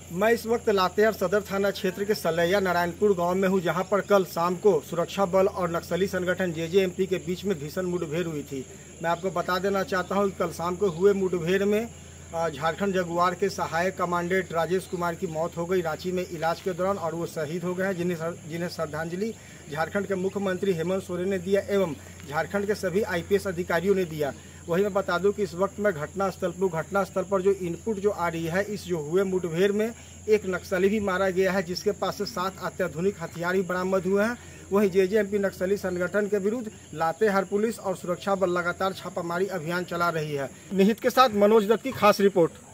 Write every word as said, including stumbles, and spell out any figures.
मैं इस वक्त लातेहार सदर थाना क्षेत्र के सलैया नारायणपुर गांव में हूं, जहां पर कल शाम को सुरक्षा बल और नक्सली संगठन जे जे एम पी के बीच में भीषण मुठभेड़ हुई थी। मैं आपको बता देना चाहता हूं कि कल शाम को हुए मुठभेड़ में झारखंड जगुआर के सहायक कमांडेंट राजेश कुमार की मौत हो गई रांची में इलाज के दौरान, और वो शहीद हो गए हैं, जिन्हें जिन्हें श्रद्धांजलि झारखंड के मुख्यमंत्री हेमंत सोरेन ने दिया एवं झारखंड के सभी आई पी एस अधिकारियों ने दिया। वही मैं बता दूं कि इस वक्त मैं घटनास्थल पर घटनास्थल पर जो इनपुट जो आ रही है, इस जो हुए मुठभेड़ में एक नक्सली भी मारा गया है, जिसके पास से सात अत्याधुनिक हथियार भी बरामद हुए हैं। वहीं जे जे एम पी नक्सली संगठन के विरुद्ध लातेहार पुलिस और सुरक्षा बल लगातार छापामारी अभियान चला रही है। निहित के साथ मनोज दत्त की खास रिपोर्ट।